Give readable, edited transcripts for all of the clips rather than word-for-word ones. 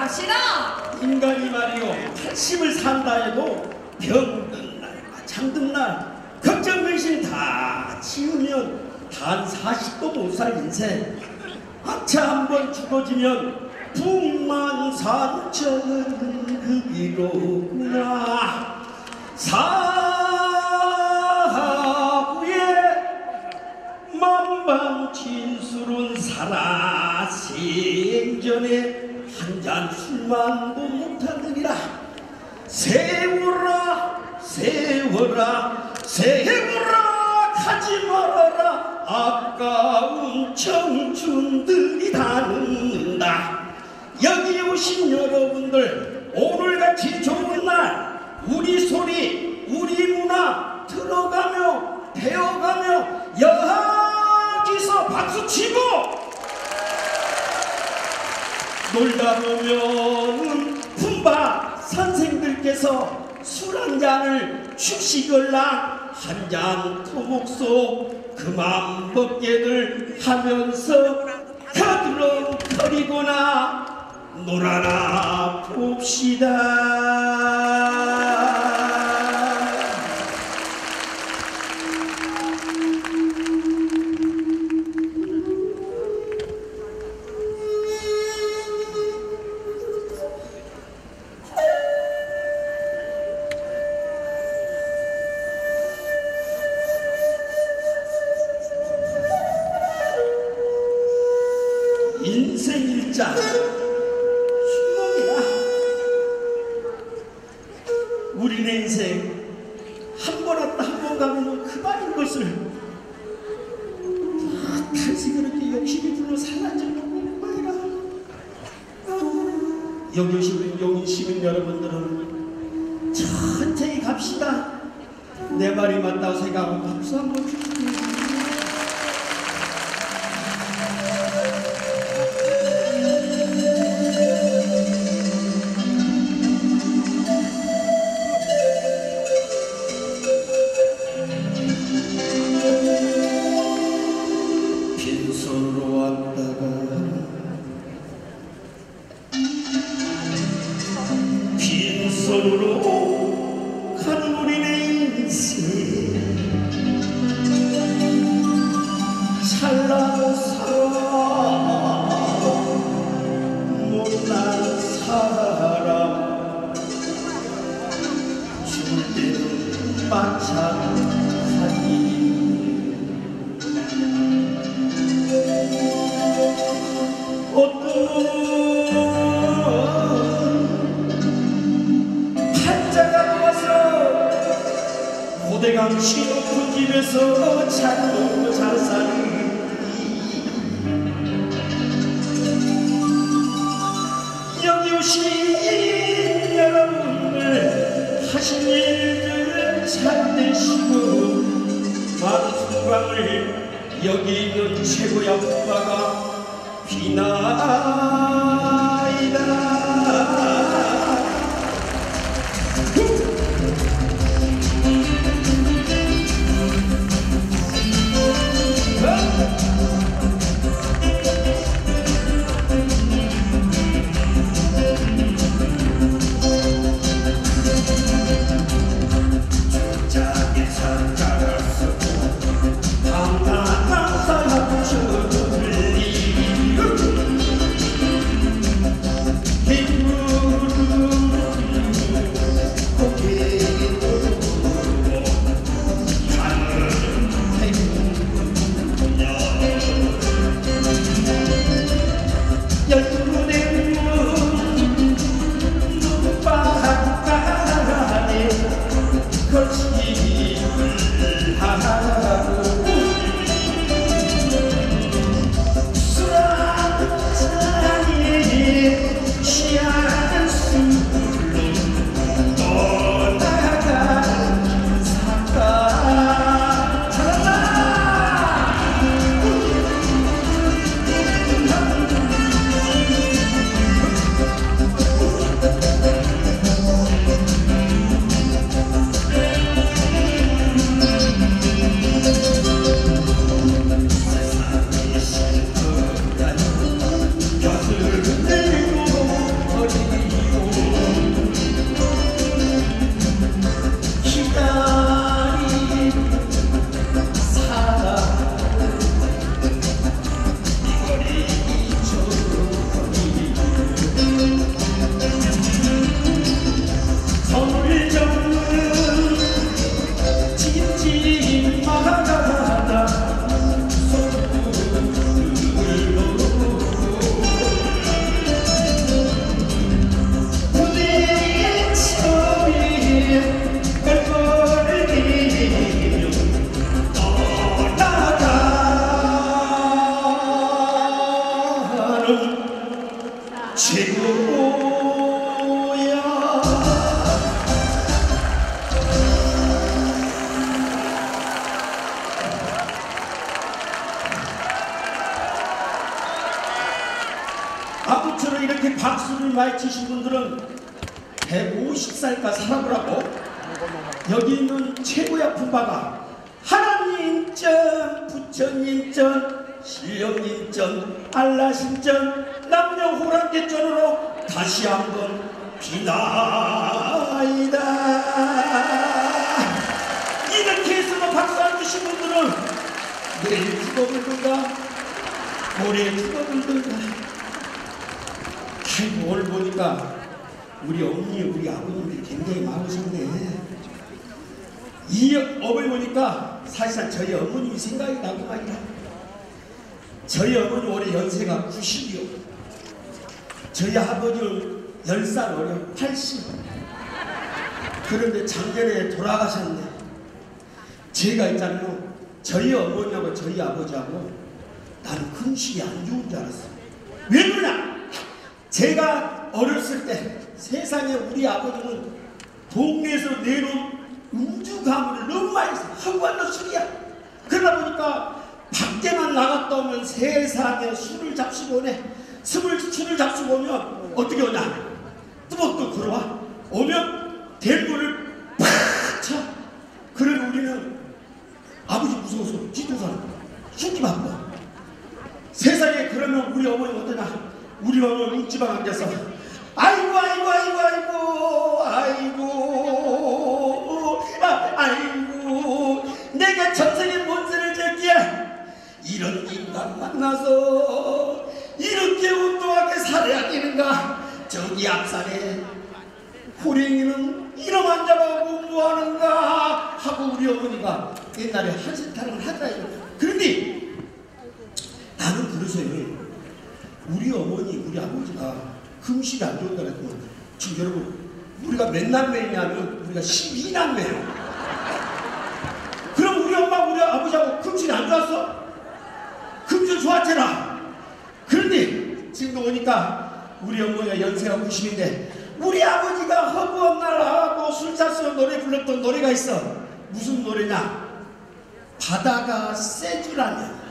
마시라. 인간이 말이요 80을 산다 해도 병든 날과 잠든 날 걱정 근심 다 치우면 단 40도 못 살 인생. 아차 한번 죽어지면 북만산천은 그 길로구나. 사후에 만방진술은 살아 생전에 한 잔 술만도 못하느니라. 세워라 세워라 세워라 가지 말아라. 아까운 청춘들이 다 늙는다. 여기 오신 여러분들 오늘같이 좋은 날 우리 소리 우리 문화 들어가며 배워가며 여기서 박수치고 놀다 보면은 품바 선생들께서 술 한 잔을 주시걸라. 한 잔 토목소 그만 먹게들 하면서 가드렁거리거나 놀아라 봅시다. 인생 일자 추억이야. 우리네 인생 한 번 왔다 한 번 가면 그만인 것을 다시 그렇게 욕심이 불러 사라지려고 하는 거야. 여기 오신 용인 시민 여러분들은 천천히 갑시다. 내 말이 맞다고 생각하고 박수 한번 주세요. 빈손으로 가는 우리네 인생 찰나 살아 못난 사람 죽을 때는 마찬가지. 고대강시 높은 집에서 잘 먹고 잘 사는 여기 오신 여러분들 하신 일들 잘 되시고 많은 수강을 여기 있는 최고의 아빠가 비나이다. 아무쪼록 이렇게 박수를 많이 치신 분들은 150살까지 살아보라고. 여기 있는 최고의 아픈 바가 하나님 전, 부처님 전, 신령님 전, 알라신 전, 남녀 호랑개 전으로 다시 한번 비나이다. 이렇게 해서 박수 안 주신 분들은 내일 죽어불든가 모레 죽어불든가. 아이고, 오늘 보니까 우리 어머니, 우리 아버님들이 굉장히 많으셨네. 이 업을 보니까 사실상 저희 어머님이 생각이 나고 말이야. 저희 어머니 올해 연세가 90이요. 저희 아버지는 10살 어려 80. 그런데 작년에 돌아가셨네. 제가 있잖아요. 저희 어머니하고 저희 아버지하고 나는 금식이 안 좋은 줄 알았어. 왜 그러냐? 제가 어렸을 때 세상에 우리 아버지는 동네에서 내놓은 음주 가물을 너무 많이 하고 왔는 술이야. 그러다 보니까 밖에만 나갔다 오면 세상에 술을 잡수고 오네. 술을 잡수고 오면 어떻게 오냐? 뚜벅뚜벅 걸어와. 오면 대문을 팍 쳐. 그래 우리는 아버지 무서워서 뒤통수하는 숨기 바빠. 세상에 그러면 우리 어머니 어떠냐? 우리 어머니 웃지마 앉아서 아이고 아이고 아이고 아이고 아이고 아이고 내가 전생에 뭔 죄를 졌기에 이런 인간 만나서 이렇게 운동하게 살아야 되는가. 저기 앞산에 호랭이는 이놈 안 잡아가고 뭐하는가 하고 우리 어머니가 옛날에 한신타령을 하더라고요. 그런데 나는 그러세요. 우리 어머니, 우리 아버지가 금식이 안 좋은다 그랬더니 지금 여러분 우리가 몇 남매냐면 우리가 12남매예요. 그럼 우리 엄마, 우리 아버지하고 금식이 안 좋았어? 금식 좋았잖아. 그런데 지금도 보니까 우리 어머니가 연세가 90인데 우리 아버지가 허구한 나라하고 술 잤으면 노래 불렀던 노래가 있어. 무슨 노래냐? 바다가 세주라며.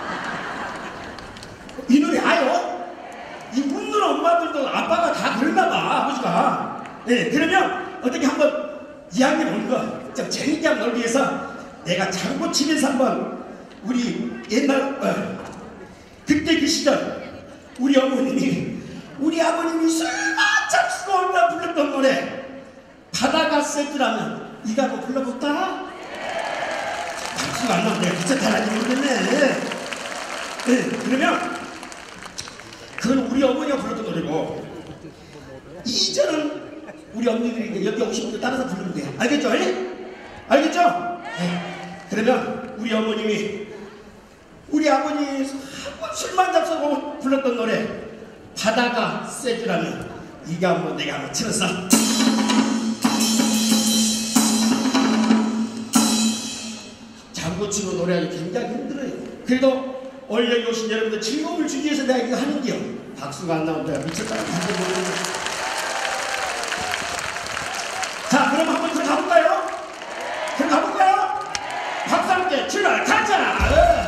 이 노래 아요? 이 웃는 엄마들도 아빠가 다 그랬나봐, 아버지가. 네, 그러면 어떻게 한번 이야기 보는 거 좀 재밌게 한번 놀기 위해서 내가 장구 치면서 한번 우리 옛날 그때 그 시절 우리 어머님이 우리 아버님이 술만 잡수고 온다 불렀던 노래 바다가 세주라면 이거 한번 불러볼까? 박수가 안 나오네. 진짜 잘하지 모르겠네. 네, 그러면 그건 우리 어머니가 불렀던 노래고 이제는 우리 어머니들이 여기 오신 분들 따라서 부르면 돼. 알겠죠? 알겠죠? 네. 그러면 우리 어머님이 우리 아버니 한번 술만 잡수고 불렀던 노래 바다가 세주라면 이거 한번 내가 한번 틀었어. 장구치고 노래하기 굉장히 힘들어요. 그래도 오늘 여기 오신 여러분들 즐거움을 주기 위해서 내가 이거 하는데요. 박수가 안 나온다. 미쳤다. 자, 그럼 한번 더 가볼까요? 그럼 가볼까요? 박수 함께 출발 가자.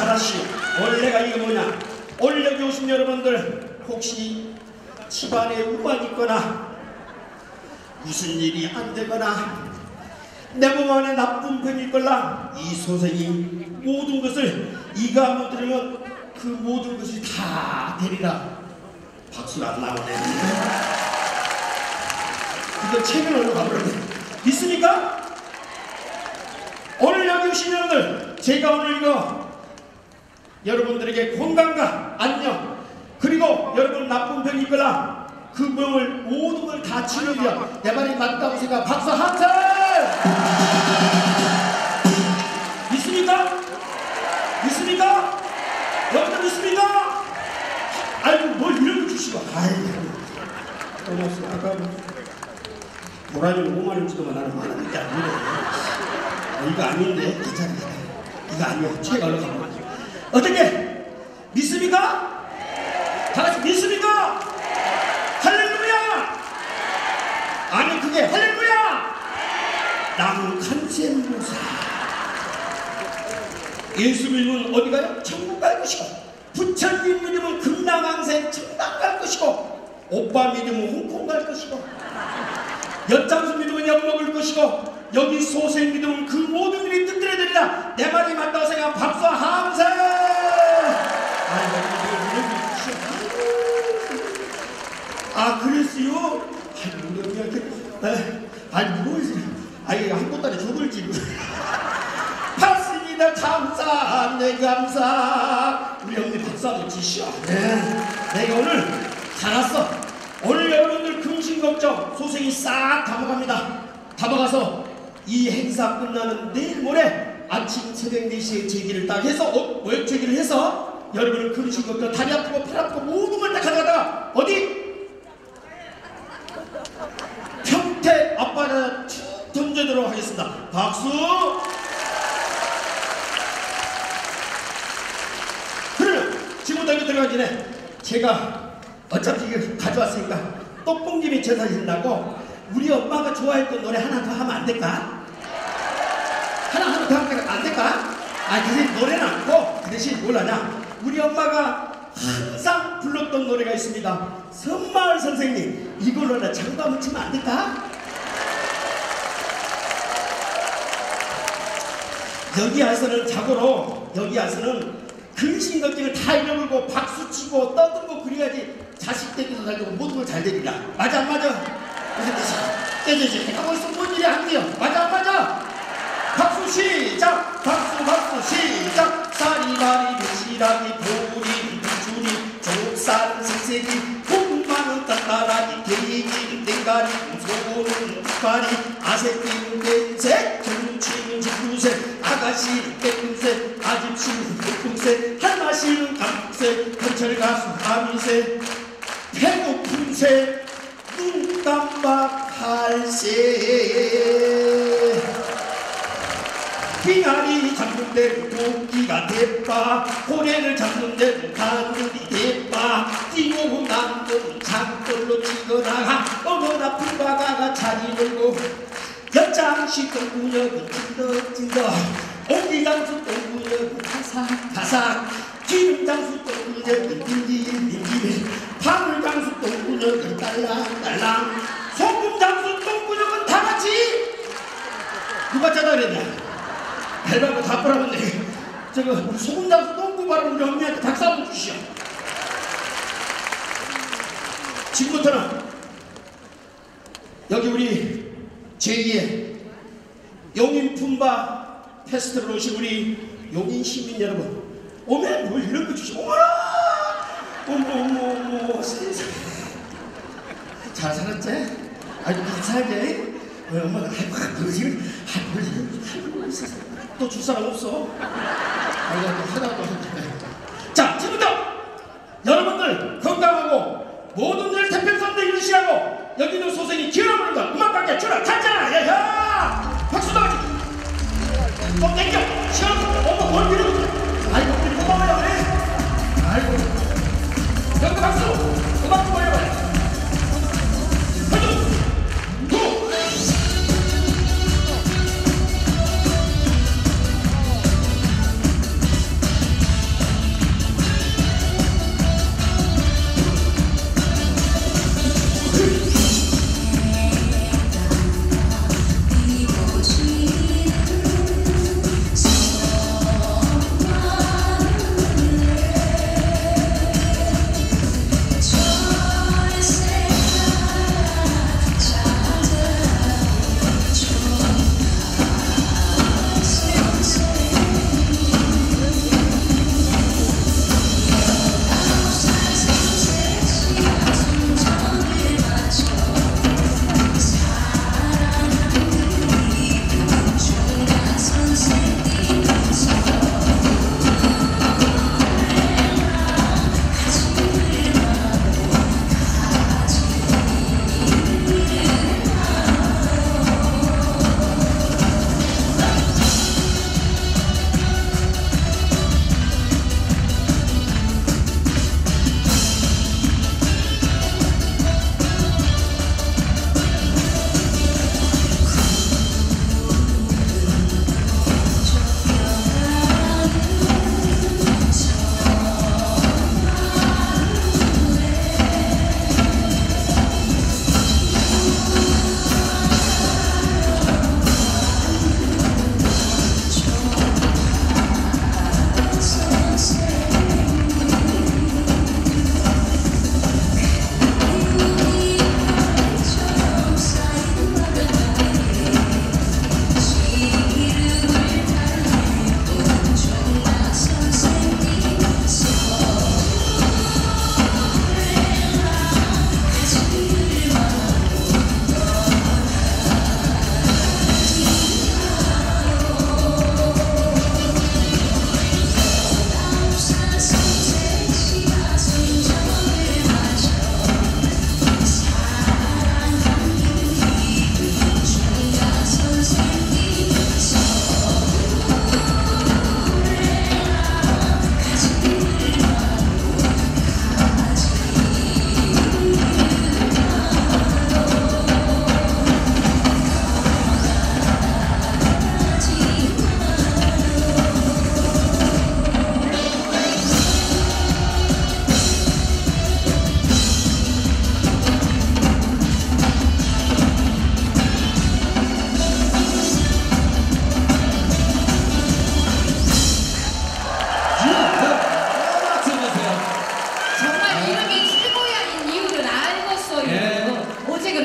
잘하시오. 오늘 내가 이거 뭐냐, 오늘 여기 오신 여러분들 혹시 집안에 우환이 있거나 무슨 일이 안 되거나 내 몸 안에 나쁜 병이 있거나 이 소생이 모든 것을 이가 못 들으면 그 모든 것이 다 되리라. 박수가 안 나오네. 이거 책을 올려 가버렸네. 믿습니까? 오늘 여기 오신 여러분들, 제가 오늘 이거 여러분들에게 건강과 안녕, 그리고 여러분 나쁜 병이 있거나 그 병을 모든 걸 다 치료해야 내 말이 맞다고 생각. 박수 한 살! 믿습니까? 믿습니까? 여러분들 믿습니까? 아이고 뭘 이런 거 주시고. 아이고 고맙소. 아까 보라니는 5만원 주더만 나는 만원 밖에 안 주네. 이거 아닌데 괜찮아. 이거 아니야. 책 올라가면 어떻게? 믿습니까? 다같이 믿습니까? 할렐루야! 아니 그게 할렐루야! 나무 간센무사. 예수 믿으면 어디 가요? 천국 갈 것이고, 부처님 믿으면 금강항생 천당 갈 것이고, 오빠 믿으면 홍콩 갈 것이고, 엿장수 믿으면 엿 먹을 것이고, 여기 소생 믿으면 그 모든 일이 뜻대로 되리라. 내 말이 맞다고 생각. 박수 함세. 아 그랬어요? 아이고 이렇게 아니 뭐지? 아이 한 보따리 죽을지. 받습니다. 감사. 네 감사. 우리 형님 박수 한번 치시오. 네. 내가 오늘 잘왔어. 오늘 여러분들 금신 걱정 소생이 싹 담아갑니다. 담아가서 이 행사 끝나는 내일 모레 아침 새벽 4시에 제기를 딱 해서 모욕 제기를 해서 여러분을 금신 걱정 다리 아프고 팔 아프고 모든 걸 딱 가져가다가 어디? 평택 앞바다에 툭 던져도록 하겠습니다. 박수! 그러면 지금부터 여기 들어가기 전에 제가 어차피 이거 가져왔으니까 떡봉님이 제사 지낸다고 우리 엄마가 좋아했던 노래 하나 더 하면 안 될까? 하나 더 하면 안 될까? 아, 그 대신 노래는 않고 그 대신 뭘하냐? 우리 엄마가 항상 불렀던 노래가 있습니다. 선마을 선생님, 이걸로 나 장도 한번 치면 안 될까? 여기 와서는 자고로 여기 와서는 근심 걱정을 다 잃어버리고 박수치고 떠들고 그래야지 자식 되기도 잘 되고 모든 걸 잘 되리라. 맞아 안 맞아? 깨지지. 내가 벌써 뭔 일이 안 돼요. 맞아 안 맞아? 박수 시작. 박수 시작. 쌀이마리 배시락이 보리 비주리 족산 생세기 콩만은 따따라기 대기 땡가리 소고는 국가리 아새끼는 땡새 정치는 직구새 아가씨는 땡새 아집씨는 땡새 한마씨는 감새 현철가수 아미새 배고픈새 눈깜박할새 빙하리 잡는 데는 도끼가 대빠 고래를 잡는 데는 가늘이 대빠 뛰고 남는 장돌로 찍어나가 어머나 풀바가가 자리 놀고 엿장식 똥구녕은 찐덕찐덕 옹기장수 똥구녕은 가삭가삭 기름장수 똥구녕은 딘딘딘딘 파물장수 똥구녕은 딸랑딸랑 소금장수 똥구녕은 다같이 누가 짜다 그랬냐? 배라고 다 뿌라봤네. 저거 우리 소금장수 똥구 바로 우리 언니한테 박수 한번 주시오. 지금부터는 여기 우리 제2의 용인 품바 페스티벌 오신 우리 용인 시민 여러분, 오면 뭘 이런 거 주시고 어머나 어머 세상에 잘 살았지? 아주 잘 살지? 엄마가 아이고 그러지? 아이고 있었어. 또 줄 사람 없어? 아이고 하나도 자, 지금부터 여러분들 건강하고 모든 일 태평성대 유지하고 여기 있는 소생이 기어오는다. 음악가게 출발 찾잖아. 야야 박수도 하지. 또 땡겨 시원하고 엄마 뭘 이러고. 아이고 우리 고마워요. 아이고 여기 박수 음악 좀 보여봐요.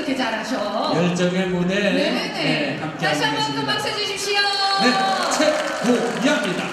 이렇게 잘하셔? 열정의 무대 네네. 네, 함께 다시 하고 한번 큰 계십니다. 박수 주십시오. 네, 최고야입니다.